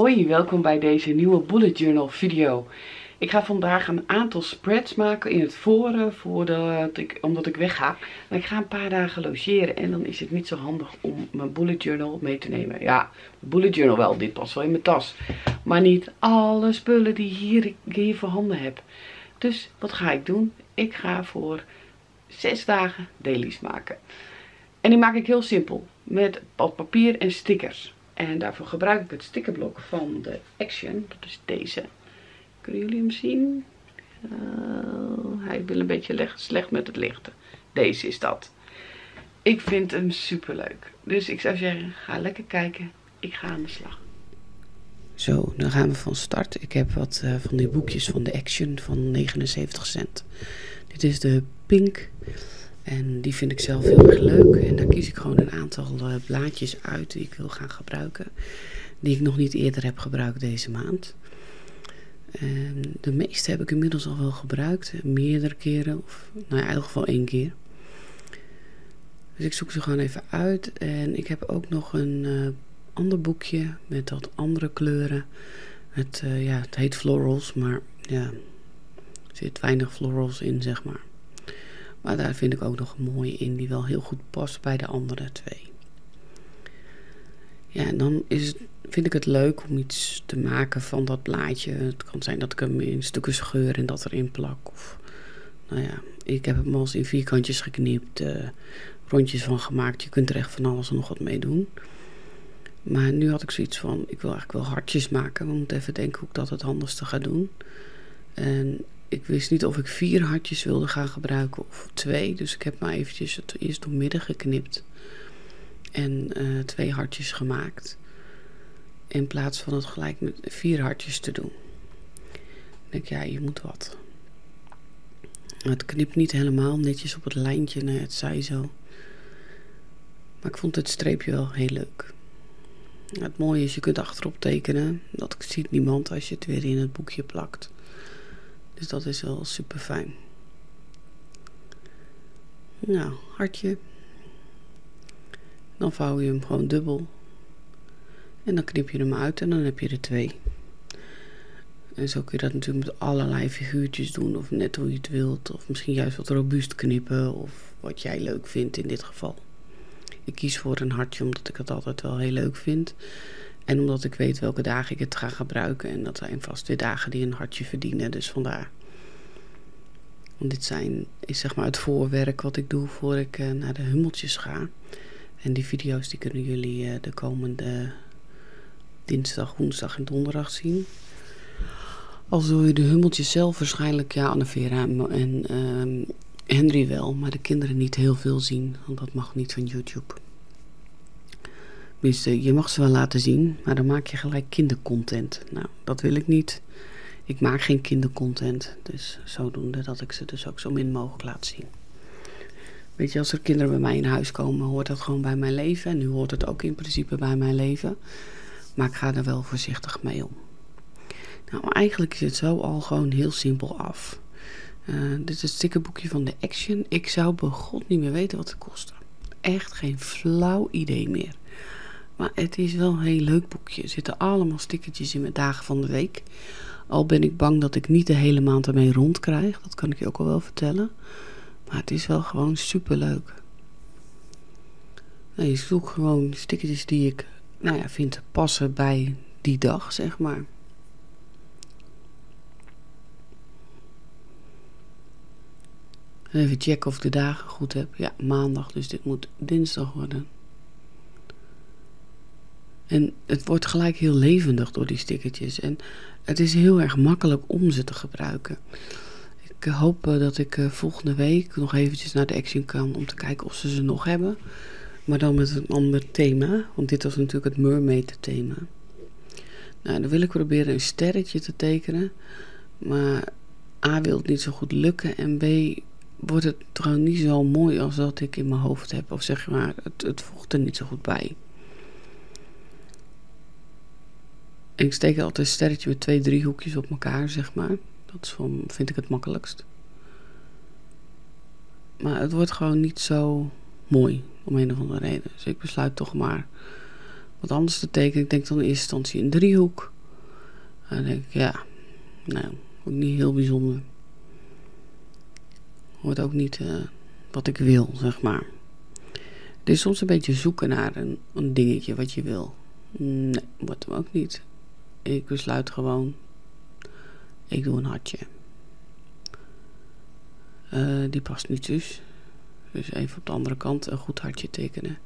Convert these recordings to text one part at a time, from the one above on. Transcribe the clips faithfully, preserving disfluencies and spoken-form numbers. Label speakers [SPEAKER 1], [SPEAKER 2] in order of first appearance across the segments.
[SPEAKER 1] Hoi, welkom bij deze nieuwe bullet journal video. Ik ga vandaag een aantal spreads maken in het voren voordat ik, omdat ik wegga. Maar ik ga een paar dagen logeren en dan is het niet zo handig om mijn bullet journal mee te nemen. Ja, bullet journal wel, dit past wel in mijn tas. Maar niet alle spullen die, hier, die ik hier voorhanden heb. Dus wat ga ik doen? Ik ga voor zes dagen dailies maken. En die maak ik heel simpel met wat papier en stickers. En daarvoor gebruik ik het stickerblok van de Action. Dat is deze. Kunnen jullie hem zien? Uh, hij wil een beetje slecht met het lichten. Deze is dat. Ik vind hem super leuk. Dus ik zou zeggen, ga lekker kijken. Ik ga aan de slag. Zo, dan gaan we van start. Ik heb wat uh, van die boekjes van de Action van negenenzeventig cent. Dit is de Pink. En die vind ik zelf heel erg leuk. En daar kies ik gewoon een aantal uh, blaadjes uit die ik wil gaan gebruiken. Die ik nog niet eerder heb gebruikt deze maand. En de meeste heb ik inmiddels al wel gebruikt. Meerdere keren. Of nou ja, in ieder geval één keer. Dus ik zoek ze gewoon even uit. En ik heb ook nog een uh, ander boekje met wat andere kleuren. Het, uh, ja, het heet Florals. Maar ja, er zit weinig florals in, zeg maar. Maar daar vind ik ook nog een mooie in die wel heel goed past bij de andere twee. Ja, en dan is het, vind ik het leuk om iets te maken van dat blaadje. Het kan zijn dat ik hem in stukken scheur en dat erin plak. Of, nou ja, ik heb hem al eens in vierkantjes geknipt, uh, rondjes van gemaakt. Je kunt er echt van alles en nog wat mee doen. Maar nu had ik zoiets van, ik wil eigenlijk wel hartjes maken. We moeten even denken hoe ik dat het handigste ga doen. En ik wist niet of ik vier hartjes wilde gaan gebruiken of twee. Dus ik heb maar eventjes het eerst door midden geknipt. En uh, twee hartjes gemaakt. In plaats van het gelijk met vier hartjes te doen. Ik denk, ja, je moet wat. Het knipt niet helemaal netjes op het lijntje. Nee, het zei zo. Maar ik vond het streepje wel heel leuk. Het mooie is, je kunt achterop tekenen. Dat ziet niemand als je het weer in het boekje plakt. Dus dat is wel super fijn. Nou, hartje. Dan vouw je hem gewoon dubbel. En dan knip je hem uit en dan heb je er twee. En zo kun je dat natuurlijk met allerlei figuurtjes doen. Of net hoe je het wilt. Of misschien juist wat robuust knippen. Of wat jij leuk vindt in dit geval. Ik kies voor een hartje omdat ik het altijd wel heel leuk vind. En omdat ik weet welke dagen ik het ga gebruiken. En dat zijn vast weer dagen die een hartje verdienen. Dus vandaar. Want dit zijn, is zeg maar het voorwerk wat ik doe voor ik uh, naar de hummeltjes ga. En die video's die kunnen jullie uh, de komende dinsdag, woensdag en donderdag zien. Al zul je de hummeltjes zelf waarschijnlijk, ja, Anne-Vera en, en uh, Henry wel. Maar de kinderen niet heel veel zien. Want dat mag niet van YouTube. Dus uh, je mag ze wel laten zien, maar dan maak je gelijk kindercontent. Nou, dat wil ik niet. Ik maak geen kindercontent, dus zodoende dat ik ze dus ook zo min mogelijk laat zien. Weet je, als er kinderen bij mij in huis komen, hoort dat gewoon bij mijn leven. En nu hoort het ook in principe bij mijn leven. Maar ik ga er wel voorzichtig mee om. Nou, eigenlijk is het zo al gewoon heel simpel af. Uh, dit is het stickerboekje van de Action. Ik zou bij God niet meer weten wat het kostte. Echt geen flauw idee meer. Maar het is wel een heel leuk boekje. Er zitten allemaal stickertjes in met dagen van de week. Al ben ik bang dat ik niet de hele maand ermee rondkrijg. Dat kan ik je ook al wel vertellen. Maar het is wel gewoon super leuk. Nou, je zoekt gewoon stickertjes die ik nou ja, vind passen bij die dag, zeg maar. Even checken of ik de dagen goed heb. Ja, maandag, dus dit moet dinsdag worden. En het wordt gelijk heel levendig door die stickertjes. En het is heel erg makkelijk om ze te gebruiken. Ik hoop dat ik volgende week nog eventjes naar de Action kan om te kijken of ze ze nog hebben. Maar dan met een ander thema. Want dit was natuurlijk het mermaid thema. Nou, dan wil ik proberen een sterretje te tekenen. Maar A, wil het niet zo goed lukken. En B, wordt het gewoon niet zo mooi als dat ik in mijn hoofd heb. Of zeg maar, het, het voegt er niet zo goed bij. Ik steek altijd een sterretje met twee driehoekjes op elkaar, zeg maar. Dat is van, vind ik het makkelijkst. Maar het wordt gewoon niet zo mooi, om een of andere reden. Dus ik besluit toch maar wat anders te tekenen. Ik denk dan in eerste instantie een driehoek. Dan denk ik, ja, nou, ook niet heel bijzonder. Wordt ook niet uh, wat ik wil, zeg maar. Het is soms een beetje zoeken naar een, een dingetje wat je wil. Nee, wordt hem ook niet. Ik besluit gewoon, ik doe een hartje. Uh, die past niet dus. Dus even op de andere kant een goed hartje tekenen.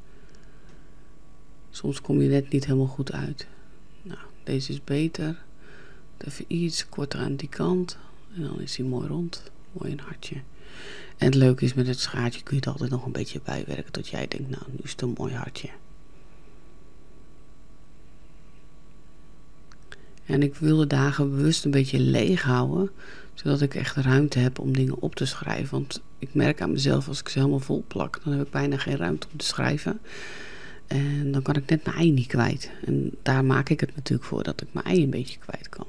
[SPEAKER 1] Soms kom je net niet helemaal goed uit. Nou, deze is beter. Even iets korter aan die kant. En dan is hij mooi rond. Mooi een hartje. En het leuke is met het schaartje kun je het altijd nog een beetje bijwerken. Tot jij denkt, nou nu is het een mooi hartje. En ik wil de dagen bewust een beetje leeg houden. Zodat ik echt ruimte heb om dingen op te schrijven. Want ik merk aan mezelf als ik ze helemaal vol plak. Dan heb ik bijna geen ruimte om te schrijven. En dan kan ik net mijn ei niet kwijt. En daar maak ik het natuurlijk voor dat ik mijn ei een beetje kwijt kan.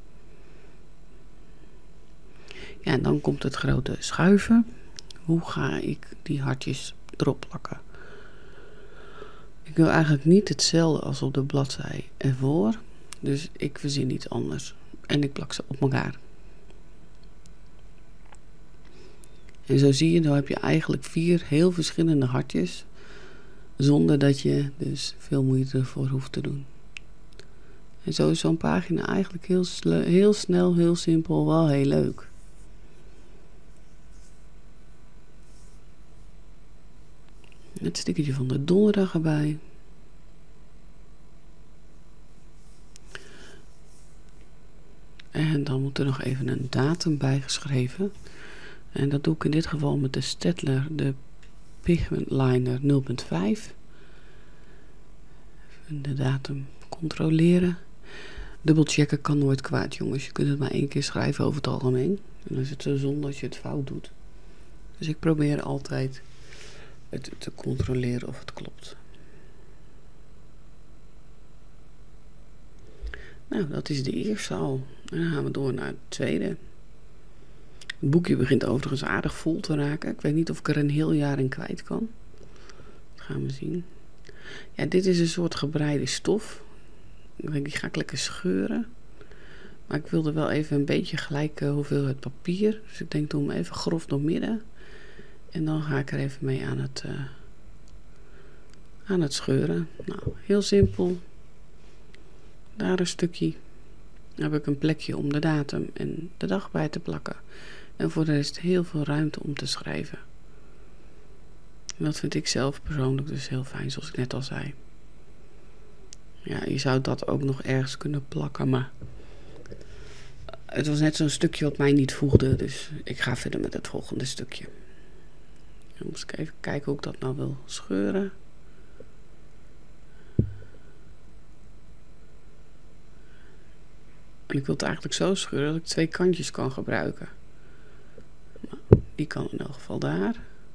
[SPEAKER 1] Ja, en dan komt het grote schuiven. Hoe ga ik die hartjes erop plakken? Ik wil eigenlijk niet hetzelfde als op de bladzij ervoor. Dus ik verzin iets anders. En ik plak ze op elkaar. En zo zie je, dan heb je eigenlijk vier heel verschillende hartjes. Zonder dat je dus veel moeite ervoor hoeft te doen. En zo is zo'n pagina eigenlijk heel, heel snel, heel simpel, wel heel leuk. Het stickertje van de donderdag erbij. En dan moet er nog even een datum bijgeschreven. En dat doe ik in dit geval met de Staedtler, de Pigment Liner nul punt vijf. Even de datum controleren. Dubbelchecken kan nooit kwaad, jongens. Je kunt het maar één keer schrijven over het algemeen. En dan is het zo zonde als je het fout doet. Dus ik probeer altijd het te controleren of het klopt. Nou, dat is de eerste al. En dan gaan we door naar het tweede. Het boekje begint overigens aardig vol te raken. Ik weet niet of ik er een heel jaar in kwijt kan. Dat gaan we zien. Ja, dit is een soort gebreide stof. Ik denk, die ga ik lekker scheuren. Maar ik wilde wel even een beetje gelijke hoeveelheid papier. Dus ik denk, doe hem even grof door midden. En dan ga ik er even mee aan het, uh, aan het scheuren. Nou, heel simpel. Daar een stukje. Dan heb ik een plekje om de datum en de dag bij te plakken. En voor de rest heel veel ruimte om te schrijven. En dat vind ik zelf persoonlijk dus heel fijn, zoals ik net al zei. Ja, je zou dat ook nog ergens kunnen plakken, maar het was net zo'n stukje wat mij niet voegde. Dus ik ga verder met het volgende stukje. Dan moet ik even kijken hoe ik dat nou wil scheuren. En ik wil het eigenlijk zo scheuren dat ik twee kantjes kan gebruiken. Nou, die kan in elk geval daar.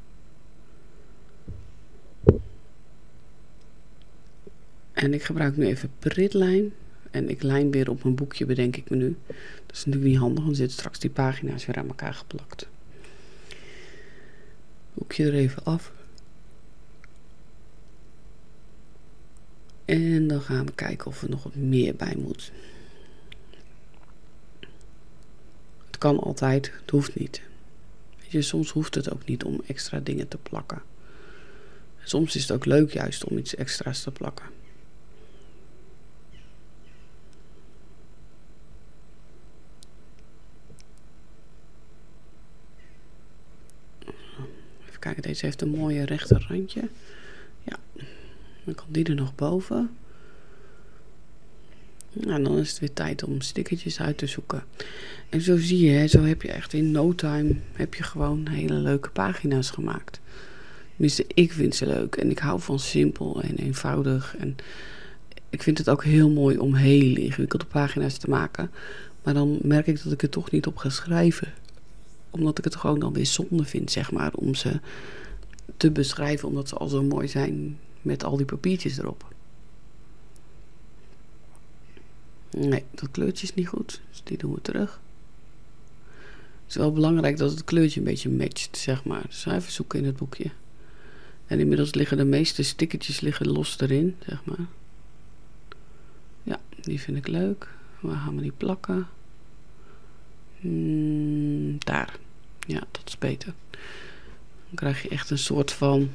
[SPEAKER 1] En ik gebruik nu even pritlijn. En ik lijn weer op mijn boekje, bedenk ik me nu. Dat is natuurlijk niet handig, want dan zitten straks die pagina's weer aan elkaar geplakt. Boekje er even af. En dan gaan we kijken of er nog wat meer bij moet. Het kan altijd, het hoeft niet. Weet je, soms hoeft het ook niet om extra dingen te plakken. Soms is het ook leuk juist om iets extra's te plakken. Even kijken, deze heeft een mooie rechte randje. Ja, dan kan die er nog boven. Nou, dan is het weer tijd om stickertjes uit te zoeken. En zo zie je, hè, zo heb je echt in no time heb je gewoon hele leuke pagina's gemaakt. Tenminste, ik vind ze leuk en ik hou van simpel en eenvoudig. En ik vind het ook heel mooi om hele ingewikkelde pagina's te maken. Maar dan merk ik dat ik er toch niet op ga schrijven. Omdat ik het gewoon dan weer zonde vind, zeg maar, om ze te beschrijven. Omdat ze al zo mooi zijn met al die papiertjes erop. Nee, dat kleurtje is niet goed. Dus die doen we terug. Het is wel belangrijk dat het kleurtje een beetje matcht, zeg maar. Dus even zoeken in het boekje. En inmiddels liggen de meeste stickertjes liggen los erin, zeg maar. Ja, die vind ik leuk. Waar gaan we die plakken? Hmm, daar. Ja, dat is beter. Dan krijg je echt een soort van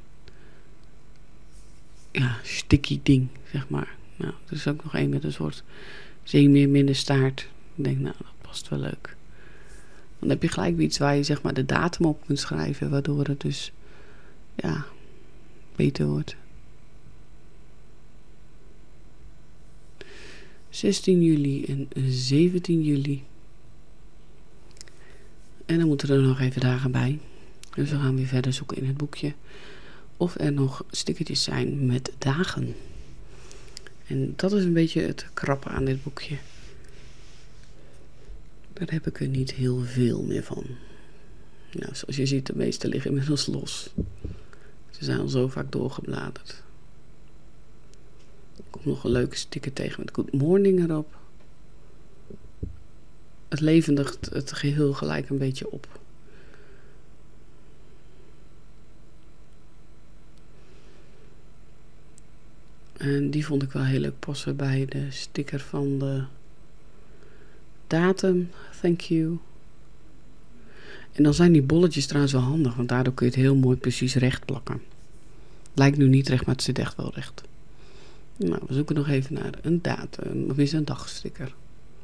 [SPEAKER 1] ja, sticky ding, zeg maar. Nou, er is ook nog één met een soort zeemeer in de staart. Ik denk, nou, dat past wel leuk. Dan heb je gelijk iets waar je zeg maar de datum op kunt schrijven, waardoor het dus ja, beter wordt. zestien juli en zeventien juli. En dan moeten er nog even dagen bij. Dus we gaan weer verder zoeken in het boekje. Of er nog stickertjes zijn met dagen. En dat is een beetje het krappe aan dit boekje. Daar heb ik er niet heel veel meer van. Nou, zoals je ziet, de meeste liggen inmiddels los. Ze zijn al zo vaak doorgebladerd. Er komt nog een leuke sticker tegen met Good Morning erop. Het levendigt het geheel gelijk een beetje op. En die vond ik wel heel leuk passen bij de sticker van de datum. Thank you. En dan zijn die bolletjes trouwens wel handig, want daardoor kun je het heel mooi precies recht plakken. Lijkt nu niet recht, maar het zit echt wel recht. Nou, we zoeken nog even naar een datum, of is een dagsticker.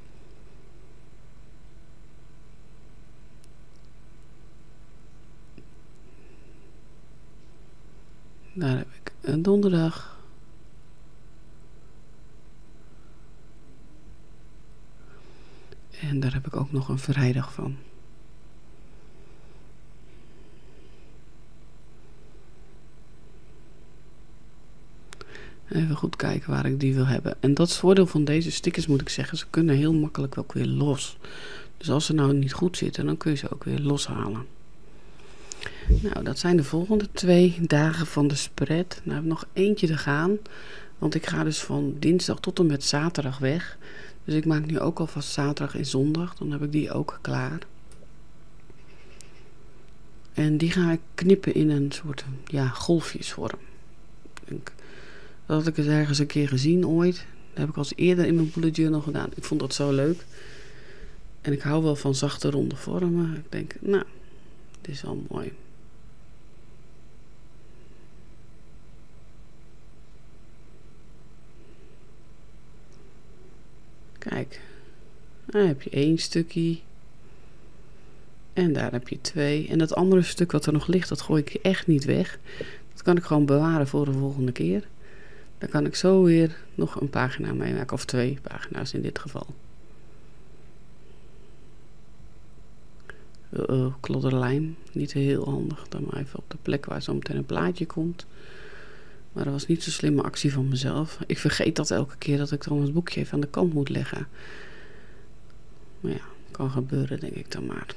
[SPEAKER 1] Daar heb ik een donderdag. En daar heb ik ook nog een vrijdag van. Even goed kijken waar ik die wil hebben. En dat is het voordeel van deze stickers, moet ik zeggen. Ze kunnen heel makkelijk ook weer los. Dus als ze nou niet goed zitten, dan kun je ze ook weer loshalen. Nou, dat zijn de volgende twee dagen van de spread. Nou, heb ik nog eentje te gaan. Want ik ga dus van dinsdag tot en met zaterdag weg. Dus ik maak nu ook alvast zaterdag en zondag. Dan heb ik die ook klaar. En die ga ik knippen in een soort ja, golfjesvorm. Ik, dat had ik eens ergens een keer gezien ooit. Dat heb ik al eens eerder in mijn bullet journal gedaan. Ik vond dat zo leuk. En ik hou wel van zachte ronde vormen. Ik denk, nou, dit is wel mooi. Kijk, daar heb je één stukje. En daar heb je twee. En dat andere stuk wat er nog ligt, dat gooi ik echt niet weg. Dat kan ik gewoon bewaren voor de volgende keer. Daar kan ik zo weer nog een pagina mee maken. Of twee pagina's in dit geval. Uh -oh, klodderlijm. Niet heel handig. Dan maar even op de plek waar zo meteen een plaatje komt. Maar dat was niet zo'n slimme actie van mezelf. Ik vergeet dat elke keer dat ik dan het boekje even aan de kant moet leggen. Maar ja, kan gebeuren denk ik dan maar.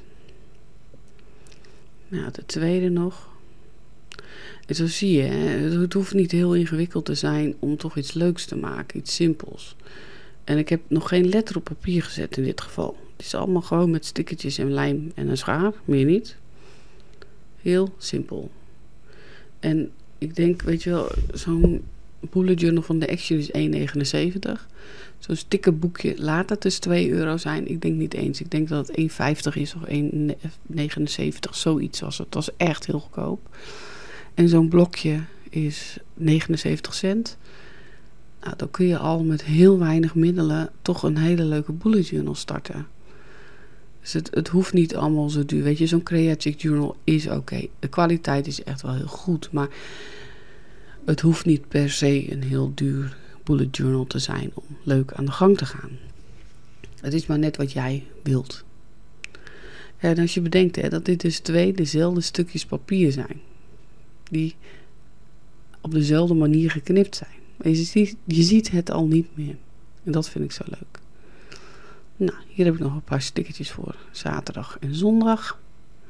[SPEAKER 1] Nou, de tweede nog. En zo zie je, hè, het hoeft niet heel ingewikkeld te zijn om toch iets leuks te maken. Iets simpels. En ik heb nog geen letter op papier gezet in dit geval. Het is allemaal gewoon met stickertjes en lijm en een schaar. Meer niet. Heel simpel. En ik denk, weet je wel, zo'n bullet journal van de Action is één negenenzeventig. Zo'n stickerboekje, laat het dus twee euro zijn. Ik denk niet eens. Ik denk dat het één vijftig is of één negenenzeventig. Zoiets was het. Het was echt heel goedkoop. En zo'n blokje is negenenzeventig cent. Nou, dan kun je al met heel weinig middelen toch een hele leuke bullet journal starten. Dus het, het hoeft niet allemaal zo duur. Weet je, zo'n Creative Journal is oké. Okay. De kwaliteit is echt wel heel goed. Maar het hoeft niet per se een heel duur bullet journal te zijn om leuk aan de gang te gaan. Het is maar net wat jij wilt. Ja, en als je bedenkt hè, dat dit dus twee dezelfde stukjes papier zijn. Die op dezelfde manier geknipt zijn. Maar je ziet, je ziet het al niet meer. En dat vind ik zo leuk. Nou, hier heb ik nog een paar stickertjes voor zaterdag en zondag.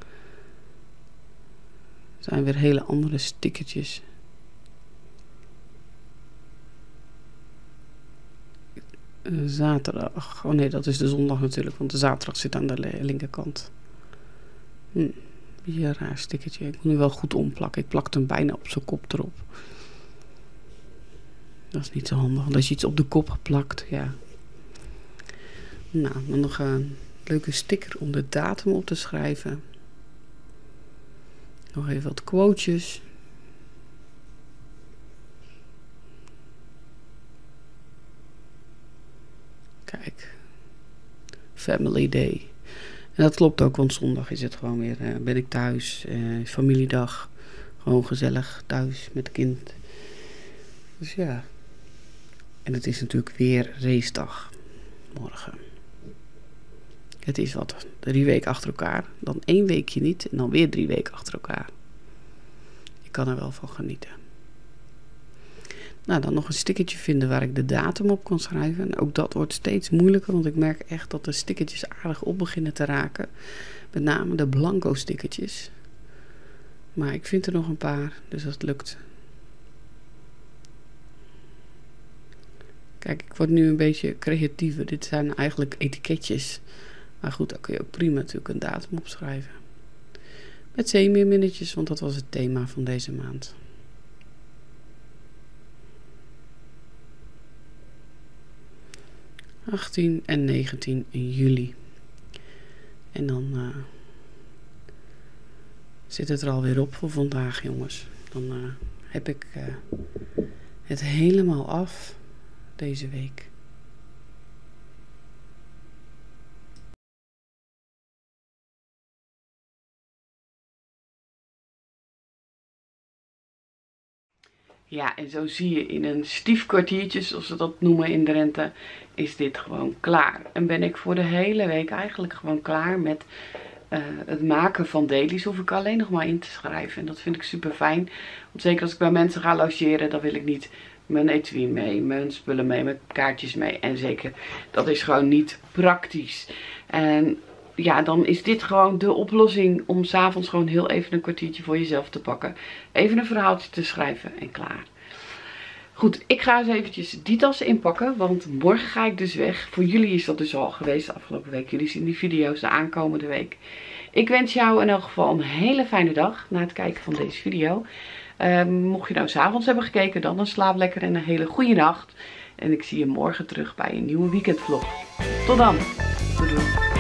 [SPEAKER 1] Er zijn weer hele andere stickertjes. Zaterdag. Oh nee, dat is de zondag natuurlijk, want de zaterdag zit aan de linkerkant. Hm, hier een raar stickertje. Ik moet nu wel goed omplakken. Ik plak hem bijna op zijn kop erop. Dat is niet zo handig, want als je iets op de kop plakt, ja. Nou, dan nog een leuke sticker om de datum op te schrijven. Nog even wat quotejes. Kijk. Family Day. En dat klopt ook, want zondag is het gewoon weer, uh, ben ik thuis. Uh, familiedag. Gewoon gezellig thuis met het kind. Dus ja. En het is natuurlijk weer racedag. Morgen. Het is wat. Drie weken achter elkaar. Dan één weekje niet. En dan weer drie weken achter elkaar. Ik kan er wel van genieten. Nou, dan nog een stickertje vinden waar ik de datum op kan schrijven. En ook dat wordt steeds moeilijker. Want ik merk echt dat de stickertjes aardig op beginnen te raken. Met name de blanco stickertjes. Maar ik vind er nog een paar. Dus dat lukt. Kijk, ik word nu een beetje creatiever. Dit zijn eigenlijk etiketjes. Maar goed, daar kun je ook prima natuurlijk een datum op schrijven. Met zeemeerminnetjes, want dat was het thema van deze maand. achttien en negentien juli. En dan uh, zit het er alweer op voor vandaag, jongens. Dan uh, heb ik uh, het helemaal af deze week. Ja, en zo zie je in een stief kwartiertje, zoals ze dat noemen in Drenthe, is dit gewoon klaar. En ben ik voor de hele week eigenlijk gewoon klaar met uh, het maken van dailies. Hoef ik alleen nog maar in te schrijven. En dat vind ik super fijn. Want zeker als ik bij mensen ga logeren, dan wil ik niet mijn etui mee, mijn spullen mee, mijn kaartjes mee. En zeker, dat is gewoon niet praktisch. En ja, dan is dit gewoon de oplossing om 's avonds gewoon heel even een kwartiertje voor jezelf te pakken. Even een verhaaltje te schrijven en klaar. Goed, ik ga eens eventjes die tassen inpakken, want morgen ga ik dus weg. Voor jullie is dat dus al geweest de afgelopen week. Jullie zien die video's de aankomende week. Ik wens jou in elk geval een hele fijne dag na het kijken van deze video. Uh, mocht je nou 's avonds hebben gekeken, dan een slaap lekker en een hele goede nacht. En ik zie je morgen terug bij een nieuwe weekendvlog. Tot dan. Doei doei.